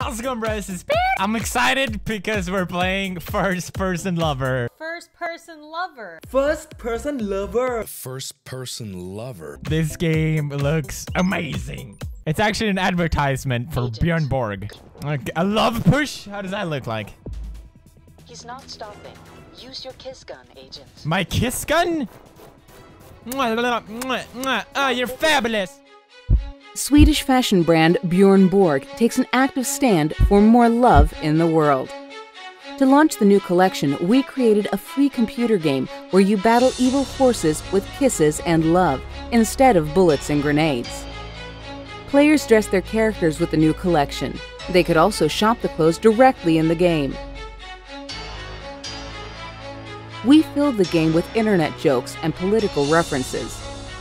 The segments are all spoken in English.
How's it going, bro? This is I'm excited because we're playing First Person Lover. First Person Lover. First Person Lover. First Person Lover. This game looks amazing. It's actually an advertisement for Björn Borg. Like, a love push? How does that look like? He's not stopping. Use your kiss gun, agent. My kiss gun? You're fabulous. Swedish fashion brand Björn Borg takes an active stand for more love in the world. To launch the new collection, we created a free computer game where you battle evil forces with kisses and love, instead of bullets and grenades. Players dress their characters with the new collection. They could also shop the clothes directly in the game. We filled the game with internet jokes and political references.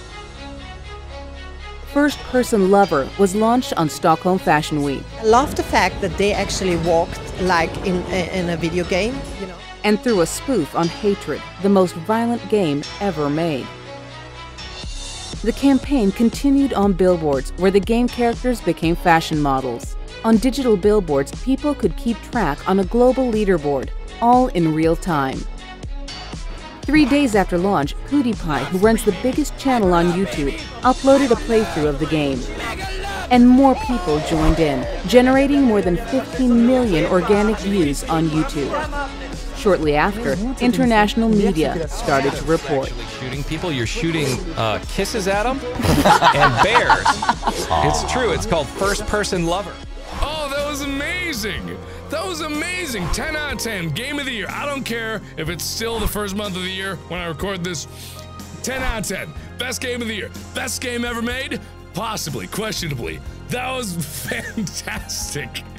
First Person Lover was launched on Stockholm Fashion Week. I love the fact that they actually walked like in a video game, you know. And threw a spoof on Hatred, the most violent game ever made. The campaign continued on billboards, where the game characters became fashion models. On digital billboards, people could keep track on a global leaderboard, all in real time. 3 days after launch, PewDiePie, who runs the biggest channel on YouTube, uploaded a playthrough of the game. And more people joined in, generating more than 15 million organic views on YouTube. Shortly after, international media started to report. Shooting people, you're shooting kisses at them and bears. It's true, it's called First Person Lover. Oh, that was amazing! That was amazing! 10 out of 10, game of the year. I don't care if it's still the first month of the year when I record this. 10 out of 10, best game of the year. Best game ever made? Possibly, questionably. That was fantastic.